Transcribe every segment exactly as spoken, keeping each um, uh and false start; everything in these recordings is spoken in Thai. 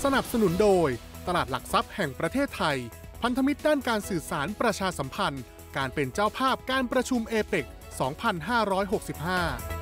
นับสนุนโดยตลาดหลักทรัพย์แห่งประเทศไทยพันธมิตรด้านการสื่อสารประชาสัมพันธ์การเป็นเจ้าภาพการประชุมเอเปก สองพันห้าร้อยหกสิบห้า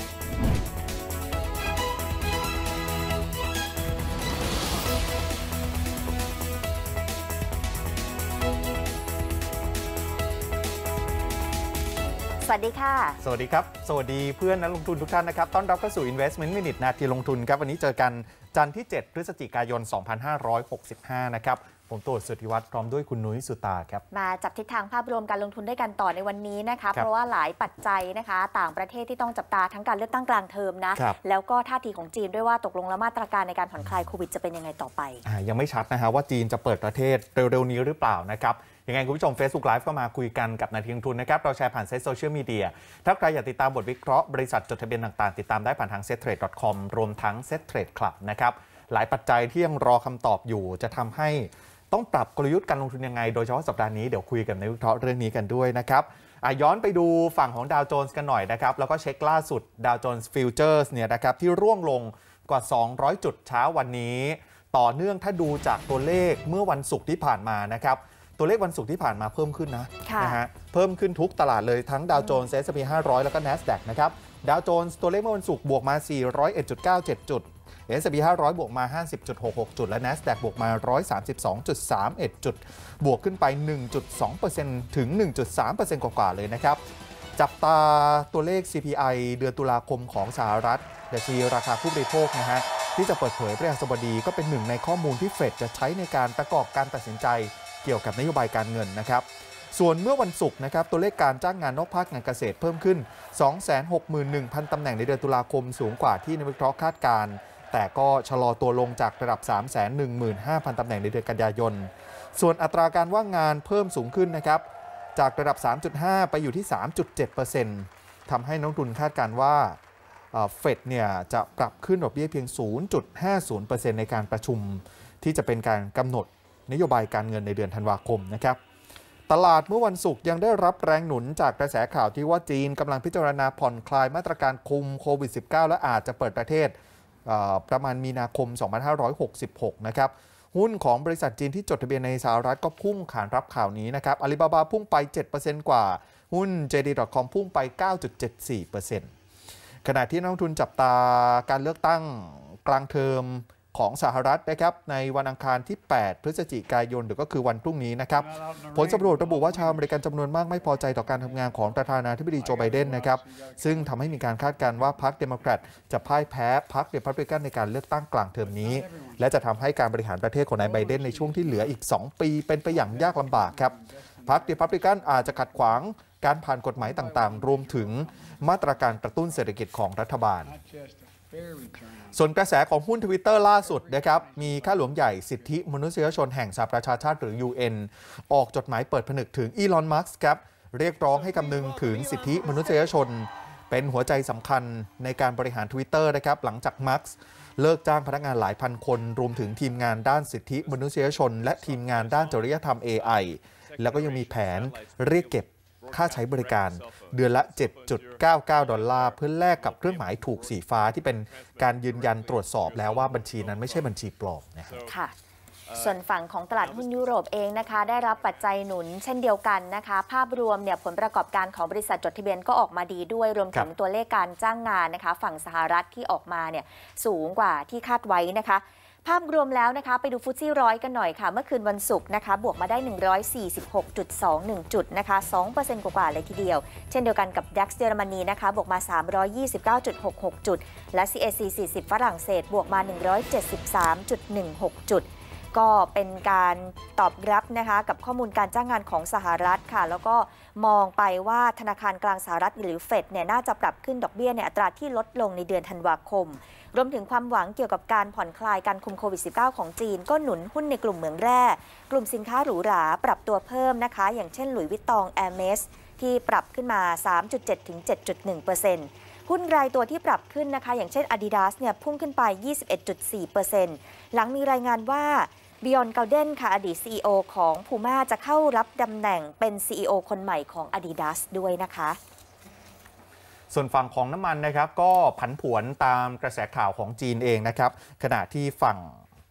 สวัสดีค่ะสวัสดีครับสวัสดีเพื่อนนักลงทุนทุกท่านนะครับต้อนรับเข้าสู่ Investment Minute นาทีลงทุนครับวันนี้เจอกันจันทร์ที่เจ็ดพฤศจิกายนสองพันห้าร้อยหกสิบห้านะครับผมตู่ สุทธิวัฒน์พร้อมด้วยคุณนุ้ยสุตาครับมาจับทิศทางภาพรวมการลงทุนด้วยกันต่อในวันนี้นะคะเพราะว่าหลายปัจจัยนะคะต่างประเทศที่ต้องจับตาทั้งการเลือกตั้งกลางเทอมนะแล้วก็ท่าทีของจีนด้วยว่าตกลงแล้วมาตรการในการผ่อนคลายโควิดจะเป็นยังไงต่อไปยังไม่ชัดนะฮะว่าจีนจะเปิดประเทศเร็วๆนี้หรือเปล่านะครับยังไงคุณผู้ชม Facebook Live ก็มาคุยกันกับนาทีลงทุนนะครับเราแชร์ผ่านเซ็ตโซเชียลมีเดียถ้าใครอยากติดตามบทวิเคราะห์บริษัทจดทะเบียนต่างๆติดตามได้ผ่านทาง เซ็ตเทรด ดอท คอม รวมทั้ง เซ็ตเทรด คลับ นะครับหลายปัจจัยที่ยังรอคำตอบอยู่จะทำให้ต้องปรับกลยุทธ์การลงทุนยังไงโดยเฉพาะสัปดาห์นี้เดี๋ยวคุยกับนักวิเคราะห์เรื่องนี้กันด้วยนะครับย้อนไปดูฝั่งของดาวโจนส์กันหน่อยนะครับแล้วก็เช็คล่าสุดดาวโจนส์ฟิวเจอร์สเนี่ยนะครับที่ร่วงลงกว่าสองร้อยจุดเช้าวันนี้ต่อเนื่องถ้าดูจากตัวเลขเมื่อวันศุกร์ที่ผ่านมานะครับตัวเลขวันศุกร์ที่ผ่านมาเพิ่มขึ้นนะนะฮะเพิ่มขึ้นทุกตลาดเลยทั้งดาวโจนส์ เอส แอนด์ พี ห้าร้อยแล้วก็ NASDAQ นะครับดาวโจนส์ตัวเลขเมื่อวันศุกร์บวกมา สี่ร้อยเอ็ดจุดเก้าเจ็ด จุด เอส แอนด์ พี ห้าร้อยบวกมา ห้าสิบจุดหกหก จุดและ NASDAQ บวกมา หนึ่งร้อยสามสิบสองจุดสามเอ็ด จุดบวกขึ้นไป หนึ่งจุดสองเปอร์เซ็นต์ ถึง หนึ่งจุดสามเปอร์เซ็นต์ กว่าๆเลยนะครับจับตาตัวเลข ซี พี ไอ เดือนตุลาคมของสหรัฐดัชนีราคาผู้บริโภคนะฮะที่จะเปิดเผยพฤหัสบดีก็เป็นหนึ่งในข้อมูลที่เฟดจะใช้ในการประกอบการตัดสินใจเกี่ยวกับนโยบายการเงินนะครับส่วนเมื่อวันศุกร์นะครับตัวเลขการจ้างงานนอกภาคงานเกษตรเพิ่มขึ้น สองแสนหกหมื่นหนึ่งพัน ตำแหน่งในเดือนตุลาคมสูงกว่าที่นักวิเคราะห์คาดการณ์แต่ก็ชะลอตัวลงจากระดับ สามแสนหนึ่งหมื่นห้าพัน ตำแหน่งในเดือนกันยายนส่วนอัตราการว่างงานเพิ่มสูงขึ้นนะครับจากระดับ สามจุดห้า ไปอยู่ที่ สามจุดเจ็ดเปอร์เซ็นต์ ทำให้นักลงทุนคาดการณ์ว่าเฟดเนี่ยจะปรับขึ้นดอกเบี้ยเพียง ศูนย์จุดห้าศูนย์ เปอร์เซ็นต์ ในการประชุมที่จะเป็นการกำหนดนโยบายการเงินในเดือนธันวาคมนะครับตลาดเมื่อวันศุกร์ยังได้รับแรงหนุนจากกระแสข่าวที่ว่าจีนกำลังพิจารณาผ่อนคลายมาตรการคุมโควิด สิบเก้า และอาจจะเปิดประเทศประมาณมีนาคม สองพันห้าร้อยหกสิบหก นะครับหุ้นของบริษัทจีนที่จดทะเบียนในสหรัฐก็พุ่งขานรับข่าวนี้นะครับอาลีบาบาพุ่งไป เจ็ดเปอร์เซ็นต์ กว่าหุ้น เจ ดี ดอท คอม พุ่งไป เก้าจุดเจ็ดสี่เปอร์เซ็นต์ ขณะที่นักลงทุนจับตาการเลือกตั้งกลางเทอมของสหรัฐนะครับในวันอังคารที่ แปด พฤศจิกายนหรือก็คือวันพรุ่งนี้นะครับผลสำรวจระบุว่าชาวอเมริกันจำนวนมากไม่พอใจต่อการทำงานของประธานาธิบดีโจไบเดนนะครับซึ่งทำให้มีการคาดการณ์ว่าพรรคเดโมแครตจะพ่ายแพ้พรรคเรพับลิกันในการเลือกตั้งกลางเทอมนี้และจะทำให้การบริหารประเทศของนายไบเดนในช่วงที่เหลืออีกสองปีเป็นไปอย่างยากลำบากครับพรรคเรพับลิกันอาจจะขัดขวางการผ่านกฎหมายต่างๆรวมถึงมาตรการกระตุ้นเศรษฐกิจของรัฐบาลส่วนกระแสของหุ้น Twitter ล่าสุดนะครับมีข้าหลวงใหญ่สิทธิมนุษยชนแห่งสหประชาชาติหรือ ยู เอ็น ออกจดหมายเปิดผนึกถึงอีลอน มัสก์ครับเรียกร้องให้คำนึงถึงสิทธิมนุษยชนเป็นหัวใจสำคัญในการบริหาร Twitter นะครับหลังจากมัสก์เลิกจ้างพนักงานหลายพันคนรวมถึงทีมงานด้านสิทธิมนุษยชนและทีมงานด้านจริยธรรม เอ ไอ แล้วก็ยังมีแผนเรียกเก็บค่าใช้บริการเดือนละ เจ็ดจุดเก้าเก้า ดอลลาร์เพื่อแลกกับเครื่องหมายถูกสีฟ้าที่เป็นการยืนยันตรวจสอบแล้วว่าบัญชีนั้นไม่ใช่บัญชีปลอมนะครับค่ะส่วนฝั่งของตลาดหุ้นยุโรปเองนะคะได้รับปัจจัยหนุนเช่นเดียวกันนะคะภาพรวมเนี่ยผลประกอบการของบริษัทจดทะเบียนก็ออกมาดีด้วยรวมถึงตัวเลขการจ้างงานนะคะฝั่งสหรัฐที่ออกมาเนี่ยสูงกว่าที่คาดไว้นะคะภาพรวมแล้วนะคะไปดูฟุตซี่ร้อยกันหน่อยค่ะเมื่อคืนวันศุกร์นะคะบวกมาได้ หนึ่งร้อยสี่สิบหกจุดสองหนึ่ง จุดนะคะ สองเปอร์เซ็นต์ กว่าๆเลยทีเดียวเช่นเดียวกันกับ ดัค เยอรมนีนะคะบวกมา สามร้อยยี่สิบเก้าจุดหกหก จุดและ ซี เอ ซี สี่สิบ ฝรั่งเศสบวกมา หนึ่งร้อยเจ็ดสิบสามจุดหนึ่งหก จุดก็เป็นการตอบรับนะคะกับข้อมูลการจ้างงานของสหรัฐค่ะแล้วก็มองไปว่าธนาคารกลางสหรัฐหรือเฟดเนี่ยน่าจะปรับขึ้นดอกเบี้ยในอัตราที่ลดลงในเดือนธันวาคมรวมถึงความหวังเกี่ยวกับการผ่อนคลายการคุมโควิด สิบเก้า ของจีนก็หนุนหุ้นในกลุ่มเหมืองแร่กลุ่มสินค้าหรูหราปรับตัวเพิ่มนะคะอย่างเช่นหลุยส์วิตตอง แอร์เมส ที่ปรับขึ้นมา สามจุดเจ็ด ถึง เจ็ดจุดหนึ่ง เปอร์เซ็นต์ หุ้นรายตัวที่ปรับขึ้นนะคะอย่างเช่น Adidas เนี่ยพุ่งขึ้นไป ยี่สิบเอ็ดจุดสี่เปอร์เซ็นต์ หลังมีรายงานว่า Bjorn Gulden ค่ะอดีต ซี อี โอ ของ Puma จะเข้ารับตำแหน่งเป็น ซี อี โอ คนใหม่ของ Adidas ด้วยนะคะส่วนฝั่งของน้ำมันนะครับก็ผันผวนตามกระแสข่าวของจีนเองนะครับขณะที่ฝั่ง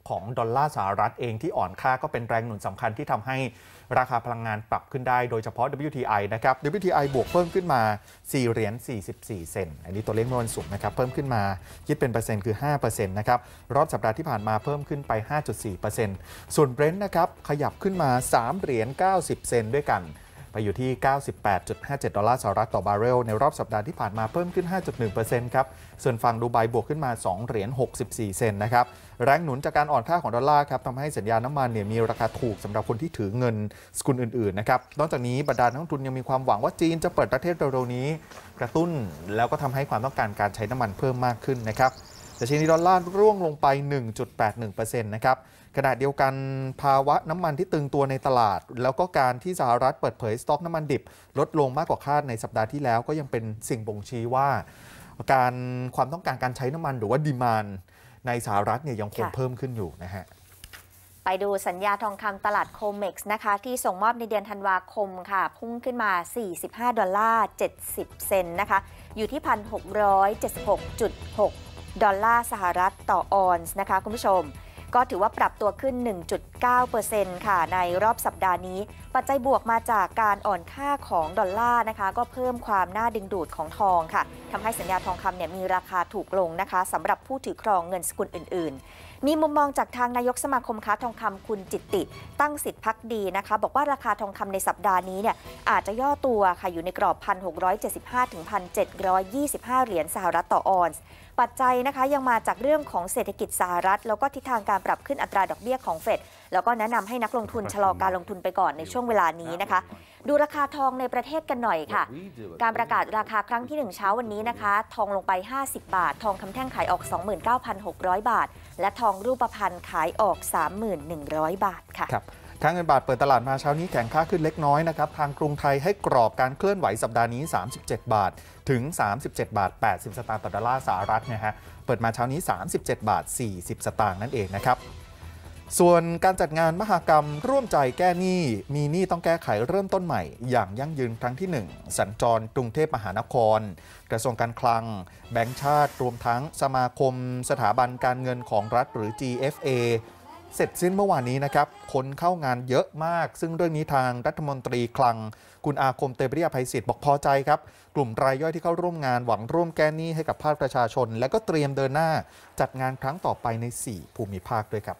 ของดอลลาร์สหรัฐเองที่อ่อนค่าก็เป็นแรงหนุนสำคัญที่ทำให้ราคาพลังงานปรับขึ้นได้โดยเฉพาะ ดับเบิลยู ที ไอ นะครับ ดับเบิลยู ที ไอ บวกเพิ่มขึ้นมาสี่เหรียญสี่สิบสี่เซนต์อันนี้ตัวเลขเมื่อวันศุกร์นะครับเพิ่มขึ้นมาคิดเป็นเปอร์เซ็นต์คือ ห้าเปอร์เซ็นต์ นะครับรอบสัปดาห์ที่ผ่านมาเพิ่มขึ้นไป ห้าจุดสี่เปอร์เซ็นต์ ส่วน Brent นะครับขยับขึ้นมาสามเหรียญเก้าสิบเซนต์ด้วยกันไปอยู่ที่ เก้าสิบแปดจุดห้าเจ็ด ดอลลาร์สหรัฐต่อบาร์เรลในรอบสัปดาห์ที่ผ่านมาเพิ่มขึ้น ห้าจุดหนึ่งเปอร์เซ็นต์ ครับส่วนฝั่งดูไบบวกขึ้นมาสองเหรียญหกสิบสี่เซนต์นะครับแรงหนุนจากการอ่อนค่าของดอลลาร์ครับทำให้สัญญาน้ำมันเนี่ยมีราคาถูกสำหรับคนที่ถือเงินสกุลอื่นๆนะครับนอกจากนี้บรรดานักลงทุนยังมีความหวังว่าจีนจะเปิดประเทศเร็วๆนี้กระตุ้นแล้วก็ทำให้ความต้องการการใช้น้ำมันเพิ่มมากขึ้นนะครับดัชนีดอลลาร์ร่วงลงไป หนึ่งจุดแปดหนึ่งเปอร์เซ็นต์ นะครับขณะเดียวกันภาวะน้ำมันที่ตึงตัวในตลาดแล้วก็การที่สหรัฐเปิดเผยสต็อกน้ำมันดิบลดลงมากกว่าคาดในสัปดาห์ที่แล้วก็ยังเป็นสิ่งบ่งชี้ว่าการความต้องการการใช้น้ำมันหรือว่าดีมานด์ในสหรัฐเนี่ยยังคงเพิ่มขึ้นอยู่นะฮะไปดูสัญญาทองคำตลาดโคเม็กซ์นะคะที่ส่งมอบในเดือนธันวาคมค่ะพุ่งขึ้นมาสี่สิบห้าดอลลาร์เจ็ดสิบเซนต์นะคะอยู่ที่ หนึ่งพันหกร้อยเจ็ดสิบหกจุดหก ดอลลาร์สหรัฐต่อออนซ์นะคะคุณผู้ชมก็ถือว่าปรับตัวขึ้น หนึ่งจุดเก้าเปอร์เซ็นต์ ค่ะในรอบสัปดาห์นี้ปัจจัยบวกมาจากการอ่อนค่าของดอลลาร์นะคะก็เพิ่มความน่าดึงดูดของทองค่ะทำให้สัญญาทองคำเนี่ยมีราคาถูกลงนะคะสำหรับผู้ถือครองเงินสกุลอื่นๆมีมุมมองจากทางนายกสมาคมค้าทองคำคุณจิตติตั้งสิทธิพักดีนะคะบอกว่าราคาทองคำในสัปดาห์นี้เนี่ยอาจจะย่อตัวค่ะอยู่ในกรอบ หนึ่งพันหกร้อยเจ็ดสิบห้าถึงหนึ่งพันเจ็ดร้อยยี่สิบห้า เหรียญสหรัฐต่อออนซ์ปัจจัยนะคะยังมาจากเรื่องของเศรษฐกิจสหรัฐแล้วก็ทิศทางการปรับขึ้นอัตราดอกเบี้ยของเฟดแล้วก็แนะนำให้นักลงทุนชะลอการลงทุนไปก่อนในช่วงเวลานี้นะคะดูราคาทองในประเทศกันหน่อยค่ะการประกาศราคาครั้งที่หนึ่งเช้าวันนี้นะคะทองลงไปห้าสิบบาททองคำแท่งขายออก สองหมื่นเก้าพันหกร้อย บาทและทองรูปพรรณขายออก สามหมื่นหนึ่งร้อย บาทค่ะครับค่าเงินบาทเปิดตลาดมาเช้านี้แข็งค่าขึ้นเล็กน้อยนะครับทางกรุงไทยให้กรอบการเคลื่อนไหวสัปดาห์นี้สามสิบเจ็ดบาทถึงสามสิบเจ็ดบาทแปดสิบสตางค์ต่อดอลลาร์สหรัฐนะฮะเปิดมาเช้านี้สามสิบเจ็ดบาทสี่สิบสตางค์นั่นเองนะครับส่วนการจัดงานมหกรรมร่วมใจแก้หนี้มีหนี้ต้องแก้ไขเริ่มต้นใหม่อย่างยั่งยืนครั้งที่หนึ่งสัญจรกรุงเทพมหานครกระทรวงการคลังแบงก์ชาติรวมทั้งสมาคมสถาบันการเงินของรัฐหรือ จี เอฟ เอ เสร็จสิ้นเมื่อวานนี้นะครับคนเข้างานเยอะมากซึ่งเรื่องนี้ทางรัฐมนตรีคลังคุณอาคมเตปริยาภัยศิษย์บอกพอใจครับกลุ่มรายย่อยที่เข้าร่วมงานหวังร่วมแก้หนี้ให้กับภาคประชาชนและก็เตรียมเดินหน้าจัดงานครั้งต่อไปในสี่ภูมิภาคด้วยครับ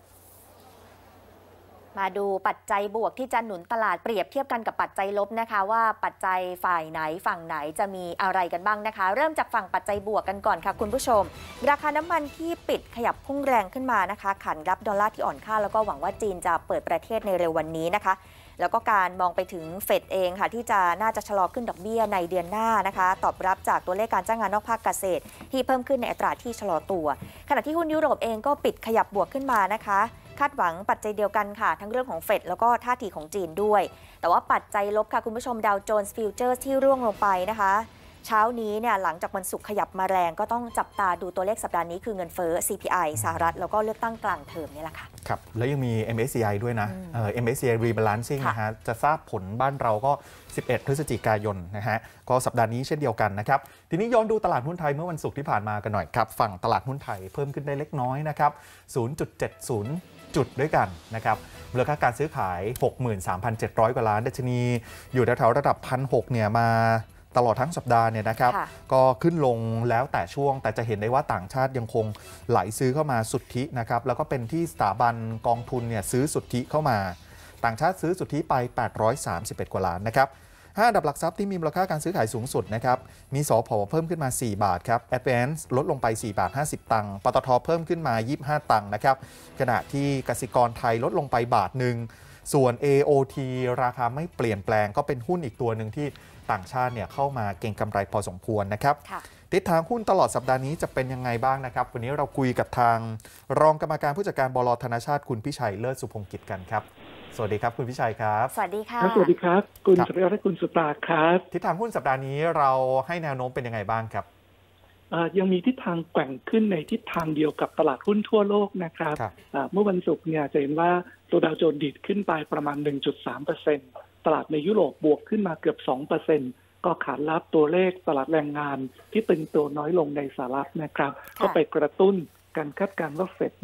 มาดูปัจจัยบวกที่จะหนุนตลาดเปรียบเทียบกันกับปัจจัยลบนะคะว่าปัจจัยฝ่ายไหนฝั่งไหนจะมีอะไรกันบ้างนะคะเริ่มจากฝั่งปัจจัยบวกกันก่อนค่ะคุณผู้ชมราคาน้ำมันที่ปิดขยับพุ่งแรงขึ้นมานะคะขันรับดอลลาร์ที่อ่อนค่าแล้วก็หวังว่าจีนจะเปิดประเทศในเร็ววันนี้นะคะแล้วก็การมองไปถึงเฟดเองค่ะที่จะน่าจะชะลอขึ้นดอกเบี้ยในเดือนหน้านะคะตอบรับจากตัวเลขการจ้างงานนอกภาคเกษตรที่เพิ่มขึ้นในอัตราที่ชะลอตัวขณะที่หุ้นยุโรปเองก็ปิดขยับบวกขึ้นมานะคะคาดหวังปัจจัยเดียวกันค่ะทั้งเรื่องของเฟดแล้วก็ท่าทีของจีนด้วยแต่ว่าปัจจัยลบค่ะคุณผู้ชมดาวโจนส์ฟิวเจอร์ที่ร่วงลงไปนะคะเช้านี้เนี่ยหลังจากวันศุกร์ขยับมาแรงก็ต้องจับตาดูตัวเลขสัปดาห์นี้คือเงินเฟ้อ ซี พี ไอ สหรัฐแล้วก็เลือกตั้งกลางเทอมนี่แหละค่ะครับแล้วยังมี เอ็ม เอส ซี ไอ ด้วยนะเอ่อ เอ็ม เอส ซี ไอ Rebalancing นะฮะจะทราบผลบ้านเราก็สิบเอ็ดพฤศจิกายนนะฮะก็สัปดาห์นี้เช่นเดียวกันนะครับทีนี้ย้อนดูตลาดหุ้นไทยเมื่อวันศุกร์ที่ผ่านมากันหน่อยครับฝั่งตลาดหุ้นไทยเพิ่มขึ้นได้เล็กน้อยนะครับ ศูนย์จุดเจ็ดศูนย์ จุดด้วยกันนะครับมูลค่าการซื้อขาย หกหมื่นสามพันเจ็ดร้อย กว่าล้านดัชนีอยู่แถวๆระดับ หนึ่งพันหกร้อย เนี่ยมาตลอดทั้งสัปดาห์เนี่ยนะครับก็ขึ้นลงแล้วแต่ช่วงแต่จะเห็นได้ว่าต่างชาติยังคงไหลซื้อเข้ามาสุทธินะครับแล้วก็เป็นที่สถาบันกองทุนเนี่ยซื้อสุทธิเข้ามาต่างชาติซื้อสุทธิไปแปดร้อยสามสิบเอ็ดกว่าล้านนะครับห้าอันดับหลักทรัพย์ที่มีมูลค่าการซื้อขายสูงสุดนะครับมีสผ.เพิ่มขึ้นมาสี่บาทครับ Advance ลดลงไปสี่บาทห้าสิบตังค์ปตท.เพิ่มขึ้นมายี่สิบห้าตังค์นะครับขณะที่กสิกรไทยลดลงไปบาทหนึ่งส่วน เอ โอ ที ราคาไม่เปลี่ยนแปลงก็เป็นหุ้นอีกตัวหนึ่งที่ต่างชาติเนี่ยเข้ามาเก็งกำไรพอสมควรนะครับทิศทางหุ้นตลอดสัปดาห์นี้จะเป็นยังไงบ้างนะครับวันนี้เราคุยกับทางรองกรรมการผู้จัดการบล.ธนชาติคุณพิชัยเลิศสุพงกิจกันครับสวัสดีครับคุณพิชัยครับสวัสดีค่ะสวัสดีครับคุณสุริยะและคุณสุตาครับทิศทางหุ้นสัปดาห์นี้เราให้แนวโน้มเป็นยังไงบ้างครับยังมีทิศทางแกว่งขึ้นในทิศทางเดียวกับตลาดหุ้นทั่วโลกนะครับเมื่อวันศุกร์เนี่ยจะเห็นว่าตัวดาวโจนส์ดีดขึ้นไปประมาณ หนึ่งจุดสามเปอร์เซ็นต์ ตลาดในยุโรปบวกขึ้นมาเกือบ สองเปอร์เซ็นต์ ก็ขานรับตัวเลขตลาดแรงงานที่ตึงตัวน้อยลงในสหรัฐนะครับก็ไปกระตุ้นการคาดการณ์ว่าเฟดเนี่ย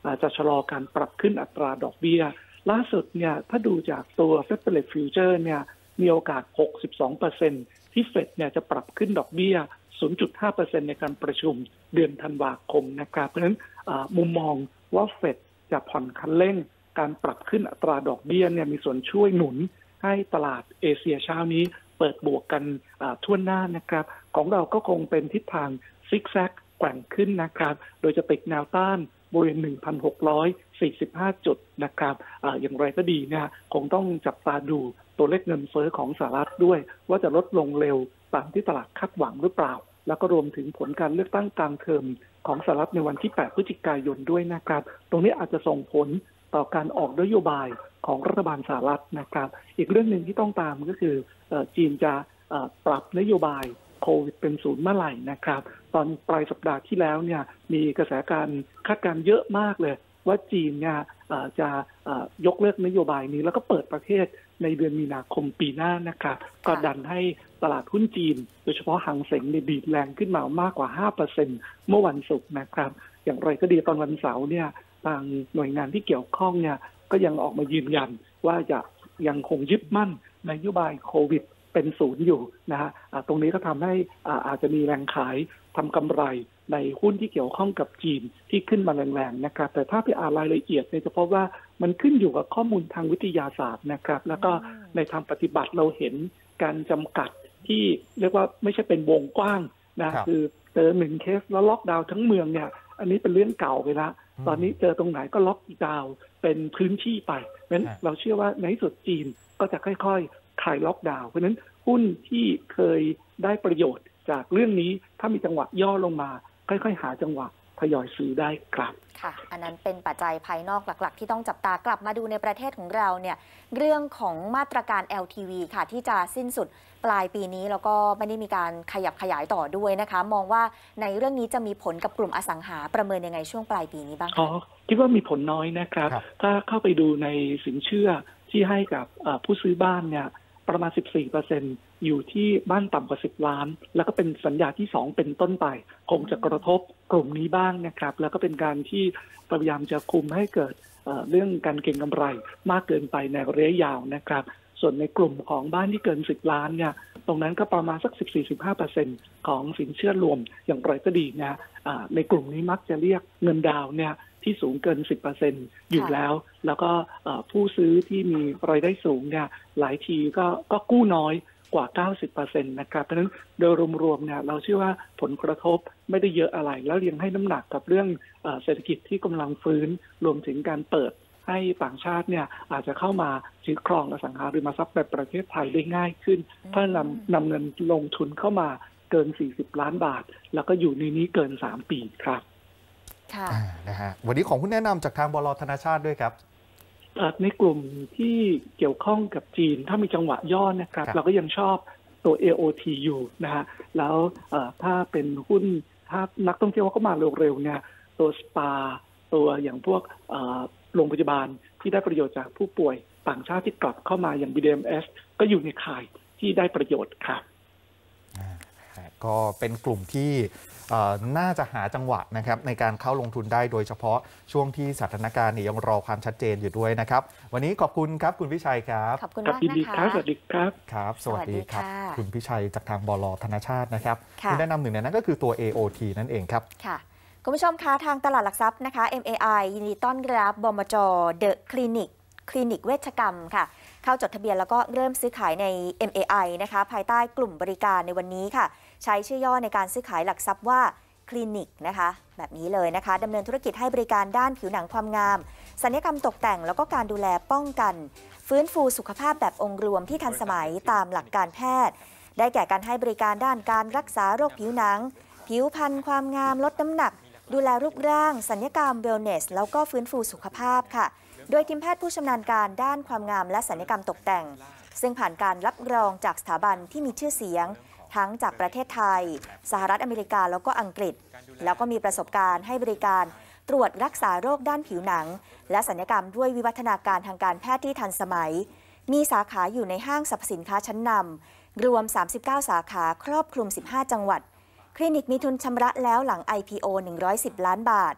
จะชะลอการปรับขึ้นอัตราดอกเบี้ยล่าสุดเนี่ยถ้าดูจากตัว Fed Rate Future เนี่ยมีโอกาส หกสิบสองเปอร์เซ็นต์ ที่เฟดเนี่ยจะปรับขึ้นดอกเบี้ย ศูนย์จุดห้าเปอร์เซ็นต์ ในการประชุมเดือนธันวาคมนะครับเพราะฉะนั้นมุมมองว่าเฟดจะผ่อนคันเร่งการปรับขึ้นอัตราดอกเบี้ยเนี่ยมีส่วนช่วยหนุนให้ตลาดเอเชียเช้านี้เปิดบวกกันทั่วหน้านะครับของเราก็คงเป็นทิศทางซิกแซกแกว่งขึ้นนะครับโดยจะติดแนวต้านบริเวณ หนึ่งพันหกร้อยสี่สิบห้า จุดนะครับ อ, อย่างไรก็ดีเนี่ยคงต้องจับตาดูตัวเลขเงินเฟ้อของสหรัฐด้วยว่าจะลดลงเร็วตามที่ตลาดคาดหวังหรือเปล่าแล้วก็รวมถึงผลการเลือกตั้งกลางเทอมของสหรัฐในวันที่แปดพฤศจิกายนด้วยนะครับตรงนี้อาจจะส่งผลต่อการออกนโยบายของรัฐบาลสหรัฐนะครับอีกเรื่องหนึ่งที่ต้องตามก็คือจีนจะปรับนโยบายโควิดเป็นศูนย์เมื่อไหร่นะครับตอนปลายสัปดาห์ที่แล้วเนี่ยมีกระแสการคาดการณ์เยอะมากเลยว่าจีนเนี่ยจะยกเลิกนโยบายนี้แล้วก็เปิดประเทศในเดือนมีนาคมปีหน้านะครับก็ดันให้ตลาดหุ้นจีนโดยเฉพาะหังเส็งในดีดแรงขึ้นมามากกว่า ห้าเปอร์เซ็นต์ เมื่อวันศุกร์นะครับอย่างไรก็ดีตอนวันเสาร์เนี่ยทางหน่วยงานที่เกี่ยวข้องเนี่ยก็ยังออกมายืนยันว่าจะยังคงยึดมั่นนโยบายโควิดเป็นศูนย์อยู่นะฮะตรงนี้ก็ทำให้อาจจะมีแรงขายทำกำไรในหุ้นที่เกี่ยวข้องกับจีนที่ขึ้นมาแรงๆนะครับแต่ถ้าไปอ่านรายละเอียดเนี่ยจะพบว่ามันขึ้นอยู่กับข้อมูลทางวิทยาศาสตร์นะครับแล้วก็ในทางปฏิบัติเราเห็นการจำกัดที่เรียกว่าไม่ใช่เป็นวงกว้างนะคือเจอหนึ่งเคสแล้วล็อกดาวน์ทั้งเมืองเนี่ยอันนี้เป็นเรื่องเก่าไปแล้วตอนนี้เจอตรงไหนก็ล็อกดาวน์เป็นพื้นที่ไปเพราะฉะนั้นเราเชื่อว่าในที่สุดจีนก็จะค่อยๆคลายล็อกดาวน์เพราะฉะนั้นหุ้นที่เคยได้ประโยชน์จากเรื่องนี้ถ้ามีจังหวะย่อลงมาค่อยๆหาจังหวะทยอยซื้อได้ครับค่ะอันนั้นเป็นปัจจัยภายนอกหลักๆที่ต้องจับตากลับมาดูในประเทศของเราเนี่ยเรื่องของมาตรการ แอล ที วี ค่ะที่จะสิ้นสุดปลายปีนี้แล้วก็ไม่ได้มีการขยับขยายต่อด้วยนะคะมองว่าในเรื่องนี้จะมีผลกับกลุ่มอสังหาประเมินยังไงช่วงปลายปีนี้บ้างคะอ๋อคิดว่ามีผลน้อยนะครับถ้าเข้าไปดูในสินเชื่อที่ให้กับผู้ซื้อบ้านเนี่ยประมาณ สิบสี่เปอร์เซ็นต์ อยู่ที่บ้านต่ำกว่าสิบล้านแล้วก็เป็นสัญญาที่สองเป็นต้นไปคงจะกระทบกลุ่มนี้บ้างนะครับแล้วก็เป็นการที่พยายามจะคุมให้เกิด เอ่อ เรื่องการเก็งกำไรมากเกินไปในระยะยาวนะครับส่วนในกลุ่มของบ้านที่เกินสิบล้านเนี่ยตรงนั้นก็ประมาณสัก สิบสี่ถึงสิบห้าเปอร์เซ็นต์ ของสินเชื่อรวมอย่างไรก็ดีนะในกลุ่มนี้มักจะเรียกเงินดาวน์เนี่ยที่สูงเกิน สิบเปอร์เซ็นต์ อยู่แล้วแล้วก็ผู้ซื้อที่มีรายได้สูงเนี่ยหลายทีก็ก็กู้น้อยกว่า เก้าสิบเปอร์เซ็นต์ นะครับเพราะฉะนั้นโดยรวมๆเนี่ยเราเชื่อว่าผลกระทบไม่ได้เยอะอะไรแล้วยังให้น้ำหนักกับเรื่องเศรษฐกิจที่กำลังฟื้นรวมถึงการเปิดให้ต่างชาติเนี่ยอาจจะเข้ามาถือครองอสังหาริมทรัพย์ในประเทศไทยได้ง่ายขึ้นถ้านำนำเงินลงทุนเข้ามาเกินสี่สิบล้านบาทแล้วก็อยู่ในนี้เกินสามปีครับค่ะนะฮะวันนี้ของคุณแนะนำจากทางบล.ธนชาติด้วยครับในกลุ่มที่เกี่ยวข้องกับจีนถ้ามีจังหวะย่อนะครับเราก็ยังชอบตัว เอ โอ ที อยู่นะฮะแล้วถ้าเป็นหุ้นถ้านักท่องเที่ยวเขามาเร็วๆเนี่ยตัวสปาตัวอย่างพวกโรงพยาบาลที่ได้ประโยชน์จากผู้ป่วยต่างชาติที่กลับเข้ามาอย่าง บี ดี เอ็ม เอส ก็อยู่ในข่ายที่ได้ประโยชน์ครับก็เป็นกลุ่มที่น่าจะหาจังหวะนะครับในการเข้าลงทุนได้โดยเฉพาะช่วงที่สถานการณ์ยังรอความชัดเจนอยู่ด้วยนะครับวันนี้ขอบคุณครับคุณพิชัยครับขอบคุณมากนะคะสวัสดีครับครับสวัสดีครับคุณพิชัยจากทางบล.ธนชาตินะครับที่แนะนำหนึ่งในนั้นก็คือตัว เอ โอ ที นั่นเองครับค่ะคุณผู้ชมคะทางตลาดหลักทรัพย์นะคะ เอ็ม เอ ไอ ยินดีต้อนรับบมจ. เดอะคลินิกคลินิกเวชกรรมค่ะเข้าจดทะเบียนแล้วก็เริ่มซื้อขายใน เอ็ม เอ ไอ นะคะภายใต้กลุ่มบริการในวันนี้ค่ะใช้ชื่อย่อในการซื้อขายหลักทรัพย์ว่าคลินิกนะคะแบบนี้เลยนะคะดำเนินธุรกิจให้บริการด้านผิวหนังความงามศัลยกรรมตกแต่งแล้วก็การดูแลป้องกันฟื้นฟูสุขภาพแบบองค์รวมที่ทันสมัยตามหลักการแพทย์ได้แก่การให้บริการด้านการรักษาโรคผิวหนังผิวพรรณความงามลดน้ำหนักดูแลรูปร่างศัลยกรรมเวลเนสแล้วก็ฟื้นฟูสุขภาพค่ะโดยทีมแพทย์ผู้ชำนาญการด้านความงามและศัลยกรรมตกแต่งซึ่งผ่านการรับรองจากสถาบันที่มีชื่อเสียงทั้งจากประเทศไทยสหรัฐอเมริกาแล้วก็อังกฤษแล้วก็มีประสบการณ์ให้บริการตรวจรักษาโรคด้านผิวหนังและศัลยกรรมด้วยวิวัฒนาการทางการแพทย์ที่ทันสมัยมีสาขาอยู่ในห้างสรรพสินค้าชั้นนำรวมสามสิบเก้าสาขาครอบคลุมสิบห้าจังหวัดคลินิกมีทุนชำระแล้วหลัง ไอ พี โอ หนึ่งร้อยสิบล้านบาท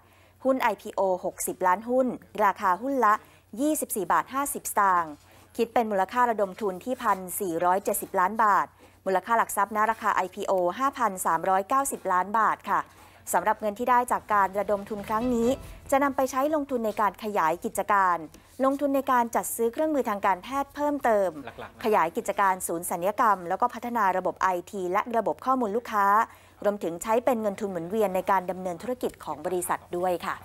หุ้น ไอ พี โอ หกสิบล้านหุ้นราคาหุ้นละยี่สิบสี่บาทห้าสิบสตางค์คิดเป็นมูลค่าระดมทุนที่ หนึ่งพันสี่ร้อยเจ็ดสิบล้านบาทมูลค่าหลักทรัพย์ณราคา ไอ พี โอ ห้าพันสามร้อยเก้าสิบล้านบาทค่ะสำหรับเงินที่ได้จากการระดมทุนครั้งนี้จะนำไปใช้ลงทุนในการขยายกิจการลงทุนในการจัดซื้อเครื่องมือทางการแพทย์เพิ่มเติมขยายกิจการศูนย์ศัลยกรรมแล้วก็พัฒนาระบบ ไอ ที และระบบข้อมูลลูกค้ารวมถึงใช้เป็นเงินทุนหมุนเวียนในการดำเนินธุรกิจของบริษัทด้วยค่ะ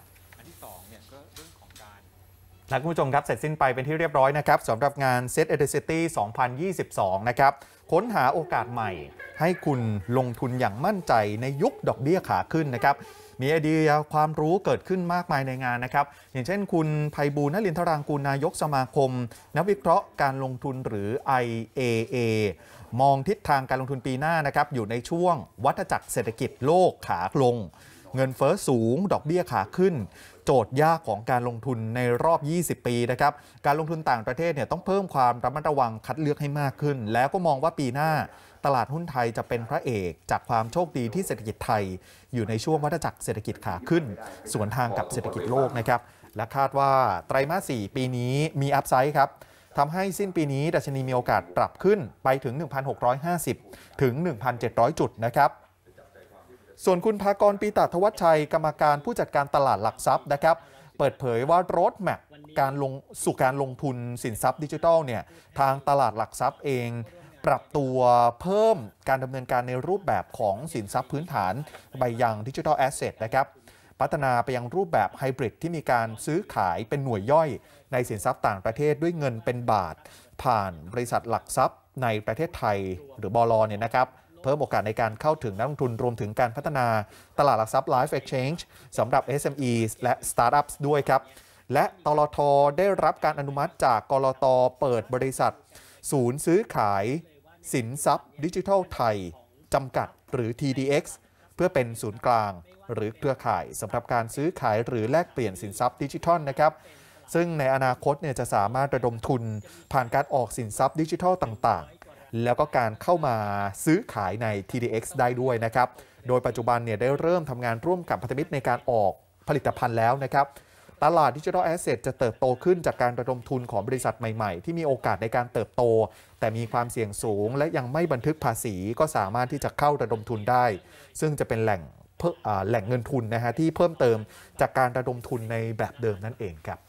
และคุณผู้ชมครับเสร็จสิ้นไปเป็นที่เรียบร้อยนะครับสำหรับงาน Set Edacity สองพันยี่สิบสอง นะครับค้นหาโอกาสใหม่ให้คุณลงทุนอย่างมั่นใจในยุคดอกเบี้ยขาขึ้นนะครับมีไอเดียความรู้เกิดขึ้นมากมายในงานนะครับอย่างเช่นคุณไพบูลย์ นลินทรางกูลนายกสมาคมนักวิเคราะห์การลงทุนหรือ ไอ เอ เอ มองทิศทางการลงทุนปีหน้านะครับอยู่ในช่วงวัฏจักรเศรษฐกิจโลกขาลงเงินเฟ้อสูงดอกเบี้ยขาขึ้นโจทย์ยากของการลงทุนในรอบยี่สิบปีนะครับการลงทุนต่างประเทศเนี่ยต้องเพิ่มความระมัดระวังคัดเลือกให้มากขึ้นแล้วก็มองว่าปีหน้าตลาดหุ้นไทยจะเป็นพระเอกจากความโชคดีที่เศรษฐกิจไทยอยู่ในช่วงวัฏจักรเศรษฐกิจขาขึ้นสวนทางกับเศรษฐกิจโลกนะครับและคาดว่าไตรมาสสี่ปีนี้มีอัพไซด์ครับทำให้สิ้นปีนี้ดัชนีมีโอกาสปรับขึ้นไปถึง หนึ่งพันหกร้อยห้าสิบ ถึง หนึ่งพันเจ็ดร้อย จุดนะครับส่วนคุณภากร ปีตาธวัชชัยกรรมการผู้จัดการตลาดหลักทรัพย์นะครับเปิดเผยว่าโรดแมปการลงสู่การลงทุนสินทรัพย์ดิจิทัลเนี่ยทางตลาดหลักทรัพย์เองปรับตัวเพิ่มการดำเนินการในรูปแบบของสินทรัพย์พื้นฐานไปยังดิจิทัลแอสเซทนะครับพัฒนาไปยังรูปแบบไฮบริดที่มีการซื้อขายเป็นหน่วยย่อยในสินทรัพย์ต่างประเทศด้วยเงินเป็นบาทผ่านบริษัทหลักทรัพย์ในประเทศไทยหรือบล.เนี่ยนะครับเพิ่มโอกาสในการเข้าถึงนักลงทุนรวมถึงการพัฒนาตลาดหลักทรัพย์ Live Exchange สำหรับ เอส เอ็ม อี และ Startups ด้วยครับและตลท.ได้รับการอนุมัติจากกลต.เปิดบริษัทศูนย์ซื้อขายสินทรัพย์ดิจิทัลไทยจำกัดหรือ ที ดี เอ็กซ์ เพื่อเป็นศูนย์กลางหรือเครือข่ายสำหรับการซื้อขายหรือแลกเปลี่ยนสินทรัพย์ดิจิทัลนะครับซึ่งในอนาคตเนี่ยจะสามารถระดมทุนผ่านการออกสินทรัพย์ดิจิทัลต่างๆแล้วก็การเข้ามาซื้อขายใน ที ดี เอ็กซ์ ได้ด้วยนะครับโดยปัจจุบันเนี่ยได้เริ่มทำงานร่วมกับพันธมิตรในการออกผลิตภัณฑ์แล้วนะครับตลาดดิจิทัลแอสเซทจะเติบโตขึ้นจากการระดมทุนของบริษัทใหม่ๆที่มีโอกาสในการเติบโตแต่มีความเสี่ยงสูงและยังไม่บันทึกภาษีก็สามารถที่จะเข้าระดมทุนได้ซึ่งจะเป็นแหล่งแหล่งเงินทุนนะฮะที่เพิ่มเติมจากการระดมทุนในแบบเดิมนั่นเองครับ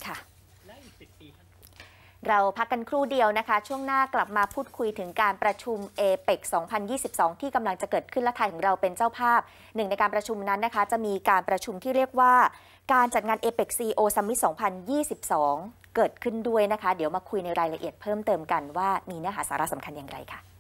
เราพักกันครู่เดียวนะคะช่วงหน้ากลับมาพูดคุยถึงการประชุม เอ เปค สองพันยี่สิบสอง ที่กำลังจะเกิดขึ้นและไทยของเราเป็นเจ้าภาพหนึ่งในการประชุมนั้นนะคะจะมีการประชุมที่เรียกว่าการจัดงาน เอ เปค ซี อี โอ Summit สองพันยี่สิบสอง เกิดขึ้นด้วยนะคะเดี๋ยวมาคุยในรายละเอียดเพิ่มเติมกันว่ามีเนื้อหาสาระสำคัญอย่างไรค่ะ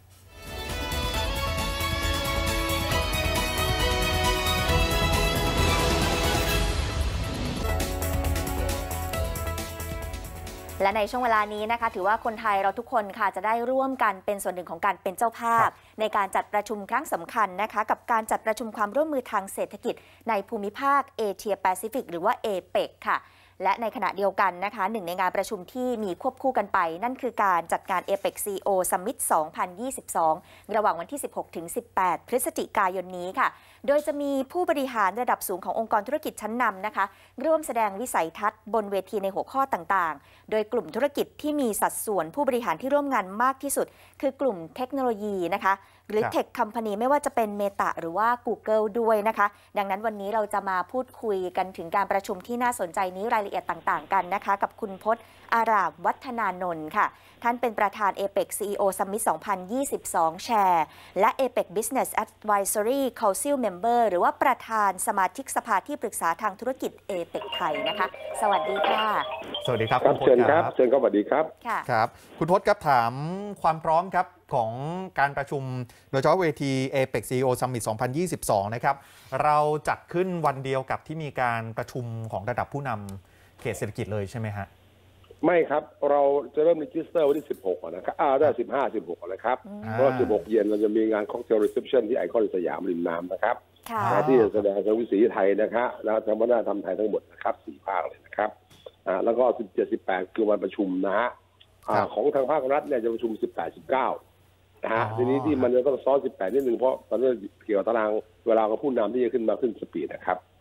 และในช่วงเวลานี้นะคะถือว่าคนไทยเราทุกคนค่ะจะได้ร่วมกันเป็นส่วนหนึ่งของการเป็นเจ้าภาพในการจัดประชุมครั้งสำคัญนะคะกับการจัดประชุมความร่วมมือทางเศรษฐกิจในภูมิภาคเอเชียแปซิฟิกหรือว่า เอ เปค ค่ะและในขณะเดียวกันนะคะหนึ่งในงานประชุมที่มีควบคู่กันไปนั่นคือการจัดงาน เอ เปค ซี อี โอ Summit สองพันยี่สิบสอง ระหว่างวันที่ สิบหกถึงสิบแปด พฤศจิกายนนี้ค่ะโดยจะมีผู้บริหารระดับสูงขององค์กรธุรกิจชั้นนำนะคะร่วมแสดงวิสัยทัศน์บนเวทีในหัวข้อต่างๆโดยกลุ่มธุรกิจที่มีสัดส่วนผู้บริหารที่ร่วมงานมากที่สุดคือกลุ่มเทคโนโลยีนะคะหรือ Tech Company ไม่ว่าจะเป็น Meta หรือว่า Google ด้วยนะคะดังนั้นวันนี้เราจะมาพูดคุยกันถึงการประชุมที่น่าสนใจนี้รายละเอียดต่างๆกันนะคะกับคุณพจน์ อารามวัฒนานนท์ค่ะท่านเป็นประธาน เอ เปค ซี อี โอ Summit สองพันยี่สิบสอง แชร์และ เอ เปค Business Advisory Council Member หรือว่าประธานสมาชิกสภาที่ปรึกษาทางธุรกิจ เอ เปค ไทยนะคะสวัสดีค่ะสวัสดีครับครับเชิญครับเชิญครับสวัสดีครับครับคุณพจน์ครับถามความพร้อมครับของการประชุมโดยเฉพาะเวที เอ เปค ซี อี โอ Summit สองพันยี่สิบสองนะครับเราจัดขึ้นวันเดียวกับที่มีการประชุมของระดับผู้นำเขตเศรษฐกิจเลยใช่ไหมฮะไม่ครับเราจะเริ่มรีจิสเตอร์วันที่สิบหกนะครับอ่าได้สิบห้า สิบหกนะครับเพราะว่าสิบหกเย็นเราจะมีงานค็อกเทลรีเซพชันที่ไอคอนสยามริมน้ำนะครับที่แสดงทางวิถีไทยนะครับแล้วธรรมนาธรรมไทยทั้งหมดนะครับสี่ภาคเลยนะครับอ่าแล้วก็สิบเจ็ด สิบแปดคือวันประชุมนะฮะอ่าของทางภาครัฐเนี่ยจะประชุมสิบแปด สิบเก้านะฮะทีนี้ที่มันจะต้องซ้อนสิบแปดนิดนึงเพราะตอนนี้เกี่ยวกับตารางเวลาของผู้นำที่จะขึ้นมาขึ้นสปีดนะครับ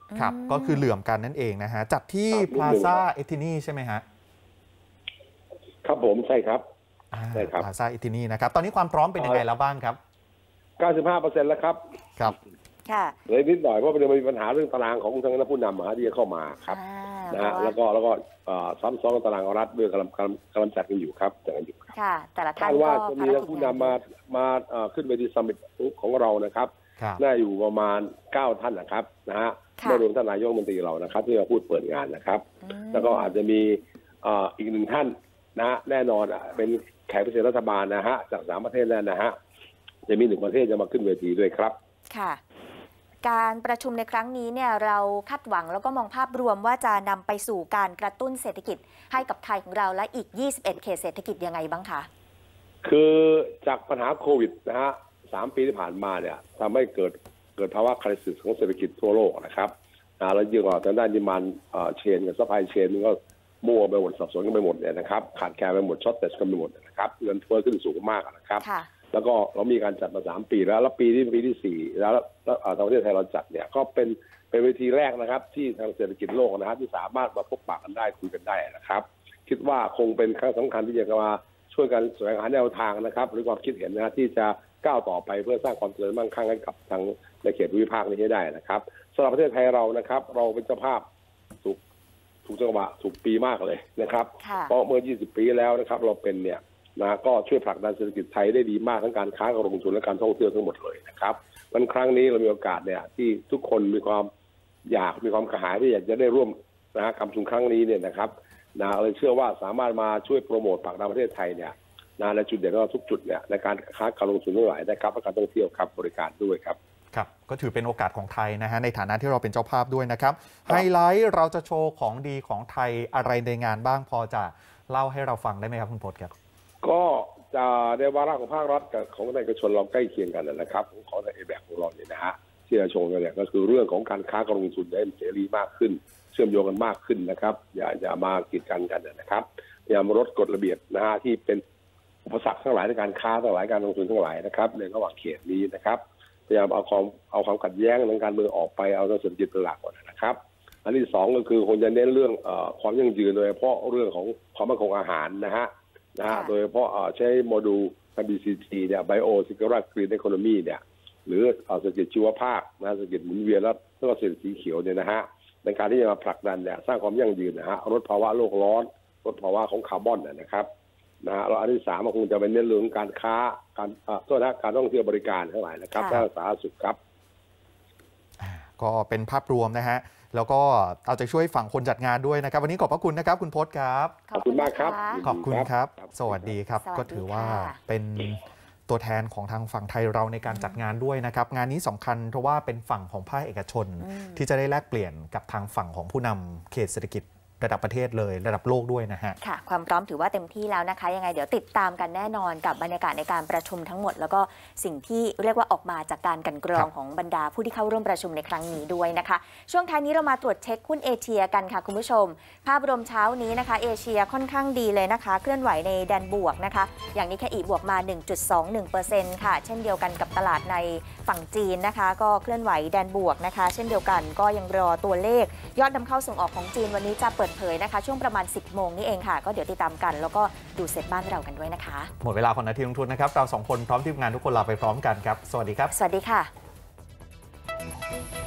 ครับก็คือเหลื่อมกันนั่นเองนะฮะจัดที่พลาซ่าเอทินีใช่ไหมฮะครับผมใช่ครับใช่ครับพลาซ่าเอทินีนะครับตอนนี้ความพร้อมเป็นยังไงแล้วบ้างครับเก้าสิบห้าเปอร์เซ็นต์ แล้วครับครับค่ะเลยนิดหน่อยเพราะมันมีปัญหาเรื่องตารางของทางคณะผู้นำมาที่จะเข้ามาครับนะฮะแล้วก็แล้วก็ซ้ำซ้อนตารางรัฐด้วยกำลังกำลังจัดกันอยู่ครับจัดกันอยู่ครับค่ะแต่ละท่านว่าจะมีผู้นำมามาขึ้นเวทีซัมมิตของเรานะครับน่าอยู่ประมาณเก้าท่านนะครับนะฮะไม่รวมท่านนายกรัฐมนตรีเรานะครับที่มาพูดเปิดงานนะครับแล้วก็อาจจะมีอีกหนึ่งท่านนะแน่นอนเป็นแขกพิเศษรัฐบาลนะฮะจากสามประเทศแล้วนะฮะจะมีหนึ่งประเทศจะมาขึ้นเวทีด้วยครับค่ะการประชุมในครั้งนี้เนี่ยเราคาดหวังแล้วก็มองภาพรวมว่าจะนำไปสู่การกระตุ้นเศรษฐกิจให้กับไทยของเราและอีกยี่สิบเอ็ดเขตเศรษฐกิจยังไงบ้างคะคือจากปัญหาโควิดนะฮะสามปีที่ผ่านมาเนี่ยทำให้เกิดเกิดภาวะคริสิสของเศรษฐกิจทั่วโลกนะครับนะแล้วยิ่งกว่าทางด้านดิมานด์เชนกับซัพพลายเชนก็มั่วไปหมดสับสนกันไปหมดเนี่ยนะครับขาดแคลนไปหมดช็อตเต็กันไปหมดนะครับเงินเฟ้อขึ้นสูงมากนะครับแล้วก็เรามีการจัดมาสามปีแล้วแล้วปีที่ปีที่สี่แล้วแล้วทางประเทศไทยเราจัดเนี่ยก็เป็นเป็นเวทีแรกนะครับที่ทางเศรษฐกิจโลกนะครับที่สามารถมาพบปะกันได้คุยกันได้นะครับคิดว่าคงเป็นครั้งสำคัญที่จะมาช่วยกันแสวงหาแนวทางนะครับหรือความคิดเห็นนะที่จะก้าวต่อไปเพื่อสร้างความเจริญมั่งคั่งให้กับทางในเขตภูมิภาคนี้ให้ได้นะครับสำหรับประเทศไทยเรานะครับเราเป็นเจ้าภาพถูกถูกจังหวะถูกปีมากเลยนะครับเพราะเมื่อยี่สิบปีแล้วนะครับเราเป็นเนี่ยนะก็ช่วยผลักดันเศรษฐกิจไทยได้ดีมากทั้งการค้าการลงทุนและการท่องเที่ยวทั้งหมดเลยนะครับวันครั้งนี้เรามีโอกาสเนี่ยที่ทุกคนมีความอยากมีความกระหายที่อยากจะได้ร่วมนะการประชุมครั้งนี้เนี่ยนะครับนะเลยเชื่อว่าสามารถมาช่วยโปรโมทผลักดันประเทศไทยเนี่ยนะและจุดเด่นของทุกจุดเนี่ยในการค้าการลงทุนทั้งหลายนะครับและการท่องเที่ยวครับบริการด้วยครับครับก็ถือเป็นโอกาสของไทยนะฮะในฐานะที่เราเป็นเจ้าภาพด้วยนะครับไฮไลท์เราจะโชว์ของดีของไทยอะไรในงานบ้างพอจะเล่าให้เราฟังได้ไหมครับคุณพจน์ครับก็จะในวาระของภาครัฐกับของเอกชนเราใกล้เคียงกันนะครับของของในเอแบกของเราเนี่ยนะฮะที่จะโชว์กันเนี่ยก็คือเรื่องของการค้าการลงทุนได้เสรีมากขึ้นเชื่อมโยงกันมากขึ้นนะครับอย่าอย่ามากีดกันกันนะครับพยายามลดกฎระเบียบนะฮะที่เป็นอุปสรรคทั้งหลายในการค้าทั้งหลายการลงทุนทั้งหลายนะครับในระหว่างเขตนี้นะครับพยายามเอาความเอาความขัดแย้งทางการเมืองออกไปเอาเศรษฐกิจเป็นหลักก่อนนะครับอันที่สองก็คือคงจะเน้นเรื่องความยั่งยืนโดยเฉพาะเรื่องของความมั่นคงอาหารนะฮะนะฮะโดยเฉพาะใช้โมดูล บี ซี ที เนี่ย Bio Secure Green Economy เนี่ยหรือเศรษฐกิจชีวภาพนะเศรษฐกิจหมุนเวียนแล้วก็เศรษฐกิจสีเขียวเนี่ยนะฮะในการที่จะมาผลักดันเนี่ยสร้างความยั่งยืนนะฮะลดภาวะโลกร้อนลดภาวะของคาร์บอนนะครับนะฮะแล้วอันที่สามก็คงจะเป็นเน้นเรื่องการค้าการโทษนะการท่องเที่ยวบริการทั้งหลายนะครับด้านสาธารณสุขครับก็เป็นภาพรวมนะฮะแล้วก็เอาใจช่วยฝั่งคนจัดงานด้วยนะครับวันนี้ขอบพระคุณนะครับคุณพจน์ครับขอบคุณมากครับขอบคุณครับสวัสดีครับก็ถือว่าเป็นตัวแทนของทางฝั่งไทยเราในการจัดงานด้วยนะครับงานนี้สำคัญเพราะว่าเป็นฝั่งของภาคเอกชนที่จะได้แลกเปลี่ยนกับทางฝั่งของผู้นำเขตเศรษฐกิจระดับประเทศเลยระดับโลกด้วยนะฮะค่ะความพร้อมถือว่าเต็มที่แล้วนะคะยังไงเดี๋ยวติดตามกันแน่นอนกับบรรยากาศในการประชุมทั้งหมดแล้วก็สิ่งที่เรียกว่าออกมาจากการกันกรองของบรรดาผู้ที่เข้าร่วมประชุมในครั้งนี้ด้วยนะคะช่วงท้ายนี้เรามาตรวจเช็คหุ้นเอเชียกันค่ะคุณผู้ชมภาพรวมเช้านี้นะคะเอเชียค่อนข้างดีเลยนะคะเคลื่อนไหวในแดนบวกนะคะอย่างนิเคอิบวกมา หนึ่งจุดสองหนึ่งเปอร์เซ็นต์ ค่ะเช่นเดียวกันกับตลาดในฝั่งจีนนะคะก็เคลื่อนไหวแดนบวกนะคะเช่นเดียวกันก็ยังรอตัวเลขยอดนำเข้าส่งออกของจีนวันนี้จะเปิดเผยนะคะช่วงประมาณสิบโมงนี่เองค่ะก็เดี๋ยวติดตามกันแล้วก็ดูเซตบ้านเรากันด้วยนะคะหมดเวลาของนาทีลงทุนนะครับเราสองคนพร้อมทีมงานทุกคนลาไปพร้อมกันครับสวัสดีครับสวัสดีค่ะ